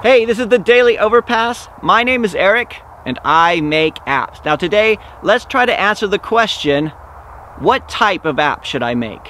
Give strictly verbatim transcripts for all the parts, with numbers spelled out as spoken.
Hey, this is the Daily Overpass. My name is Eric, and I make apps. Now today, let's try to answer the question, what type of app should I make?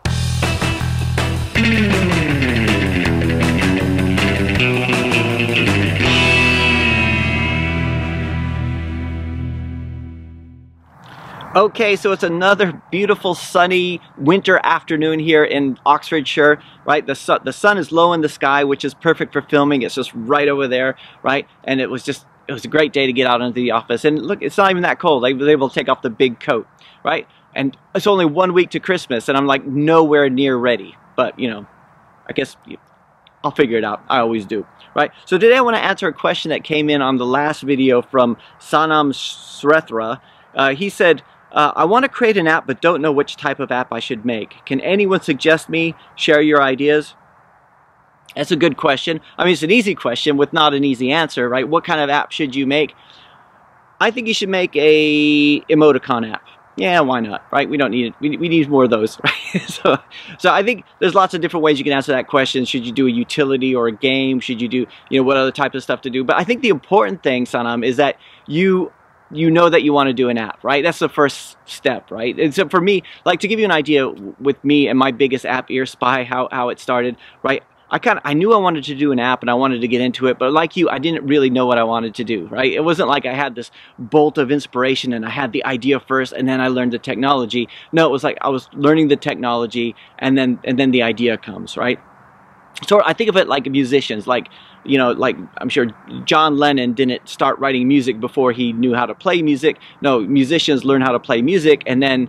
Okay, so it's another beautiful sunny winter afternoon here in Oxfordshire, right? The sun, the sun is low in the sky, which is perfect for filming. It's just right over there, right? And it was just, it was a great day to get out into the office. And look, it's not even that cold. I was able to take off the big coat, right? And it's only one week to Christmas, and I'm like nowhere near ready. But, you know, I guess I'll figure it out. I always do, right? So today I want to answer a question that came in on the last video from Sanam Shrestha. Uh, he said, Uh, I want to create an app but don't know which type of app I should make. Can anyone suggest me? Share your ideas? That's a good question. I mean, it's an easy question with not an easy answer, right? What kind of app should you make? I think you should make a emoticon app. Yeah, why not, right? We don't need it. We, we need more of those, right? so, so I think there's lots of different ways you can answer that question. Should you do a utility or a game? Should you do, you know, what other type of stuff to do? But I think the important thing, Sanam, is that you you know that you want to do an app, right? That's the first step, right? And so for me, like to give you an idea with me and my biggest app, EarSpy, how, how it started, right? I kind of, I knew I wanted to do an app and I wanted to get into it, but like you, I didn't really know what I wanted to do, right? It wasn't like I had this bolt of inspiration and I had the idea first and then I learned the technology. No, it was like I was learning the technology and then, and then the idea comes, right? So I think of it like musicians, like, you know, like I'm sure John Lennon didn't start writing music before he knew how to play music. No, musicians learn how to play music and then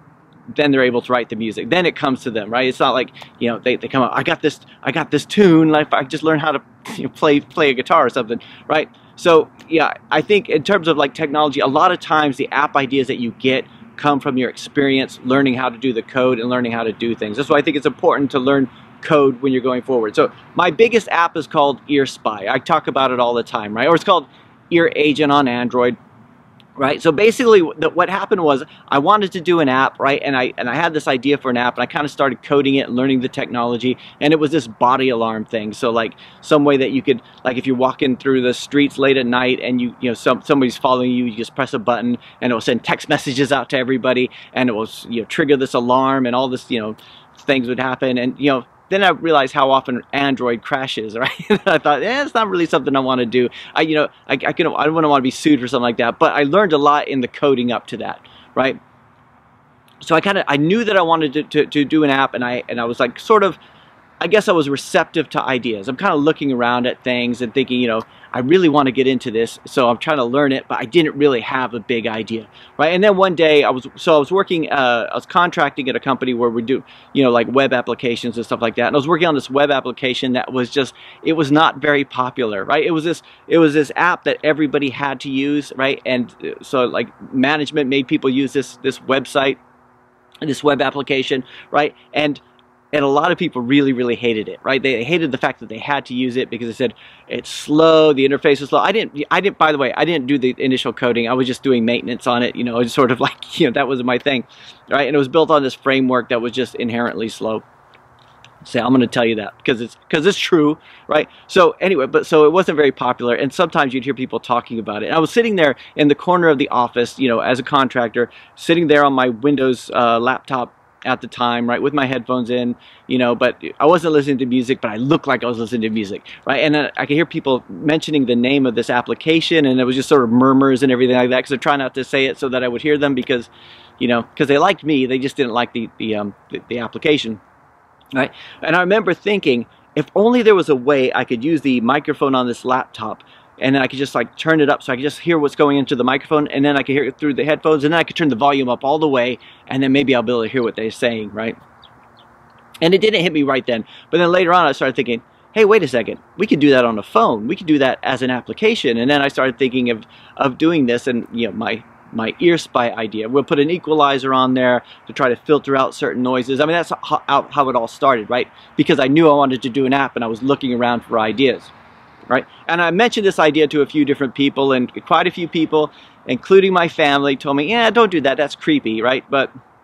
then they're able to write the music. Then it comes to them, right? It's not like, you know, they, they come up, I got this, I got this tune, like I just learned how to, you know, play play a guitar or something, right? So yeah, I think in terms of like technology, a lot of times the app ideas that you get come from your experience learning how to do the code and learning how to do things. That's why I think it's important to learn code when you're going forward. So my biggest app is called EarSpy. I talk about it all the time, right? Or it's called Ear Agent on Android, right? So basically what happened was I wanted to do an app, right? And I and I had this idea for an app and I kind of started coding it and learning the technology, and it was this body alarm thing. So like some way that you could, like if you're walking through the streets late at night and you you know some somebody's following you, you just press a button and it will send text messages out to everybody and it will, you know, trigger this alarm and all this, you know, things would happen. And you know, then I realized how often Android crashes, right? I thought, eh, it's not really something I want to do. I, you know, I, I, can, I wouldn't want to be sued for something like that. But I learned a lot in the coding up to that, right? So I kind of, I knew that I wanted to, to, to do an app, and I, and I was like, sort of, I guess I was receptive to ideas. I'm kind of looking around at things and thinking, you know, I really want to get into this, so I'm trying to learn it, but I didn't really have a big idea, right? And then one day I was, so I was working, uh, I was contracting at a company where we do, you know, like web applications and stuff like that. And I was working on this web application that was just, it was not very popular, right? It was this, it was this app that everybody had to use, right? And so like management made people use this, this website, this web application, right? And And a lot of people really, really hated it, right? They hated the fact that they had to use it because they said it's slow, the interface is slow. I didn't, I didn't, by the way, I didn't do the initial coding. I was just doing maintenance on it, you know, it's sort of like, you know, that was my thing, right? And it was built on this framework that was just inherently slow. So I'm going to tell you that because it's, because it's true, right? So anyway, but so it wasn't very popular. And sometimes you'd hear people talking about it. And I was sitting there in the corner of the office, you know, as a contractor, sitting there on my Windows uh, laptop at the time, right, with my headphones in, you know, but I wasn't listening to music, but I looked like I was listening to music, right? And then I could hear people mentioning the name of this application, and it was just sort of murmurs and everything like that, because I try not to say it so that I would hear them, because, you know, because they liked me, they just didn't like the the, um, the the application, right? And I remember thinking, if only there was a way I could use the microphone on this laptop, and then I could just like turn it up so I could just hear what's going into the microphone, and then I could hear it through the headphones, and then I could turn the volume up all the way, and then maybe I'll be able to hear what they're saying, right? And it didn't hit me right then, but then later on I started thinking, hey, wait a second, we could do that on a phone, we could do that as an application. And then I started thinking of, of doing this, and you know, my my EarSpy idea. We'll put an equalizer on there to try to filter out certain noises. I mean, that's how, how it all started, right? Because I knew I wanted to do an app and I was looking around for ideas. Right? And I mentioned this idea to a few different people, and quite a few people, including my family, told me, yeah, don't do that, that's creepy, right? But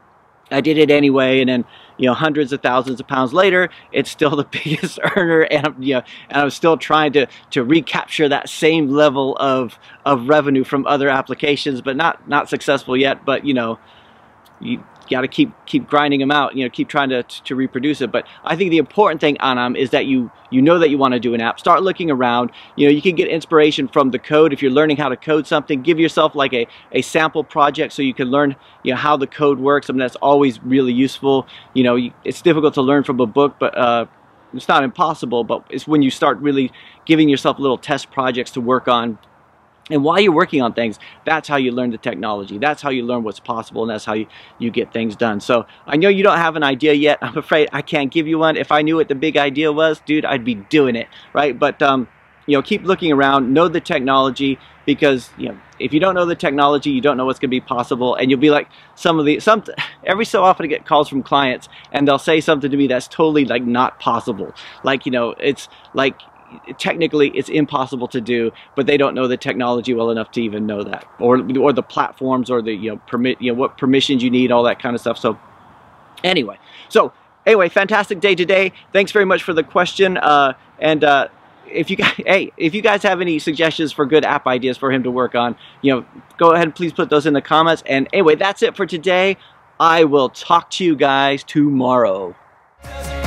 I did it anyway, and then, you know, hundreds of thousands of pounds later, it's still the biggest earner, and I'm, you know, and I'm still trying to to recapture that same level of of revenue from other applications, but not not successful yet. But you know, you got to keep keep grinding them out, you know, keep trying to to reproduce it. But I think the important thing, Anam, is that you you know that you want to do an app. Start looking around. You know, you can get inspiration from the code. If you're learning how to code something, give yourself like a a sample project so you can learn, you know, how the code works. I mean, that's always really useful. You know, it's difficult to learn from a book, but uh, it's not impossible. But it's when you start really giving yourself little test projects to work on. And while you're working on things, that's how you learn the technology. That's how you learn what's possible, and that's how you, you get things done. So I know you don't have an idea yet. I'm afraid I can't give you one. If I knew what the big idea was, dude, I'd be doing it, right? But, um, you know, keep looking around, know the technology, because, you know, if you don't know the technology, you don't know what's going to be possible, and you'll be like some of the, some, every so often I get calls from clients, and they'll say something to me that's totally, like, not possible. Like, you know, it's like, technically it's impossible to do, but they don't know the technology well enough to even know that, or or the platforms, or the, you know, permit, you know, what permissions you need, all that kind of stuff. So anyway, so anyway, fantastic day today. Thanks very much for the question. Uh, and uh, if you guys, hey, if you guys have any suggestions for good app ideas for him to work on, you know, go ahead and please put those in the comments. And anyway, that's it for today. I will talk to you guys tomorrow.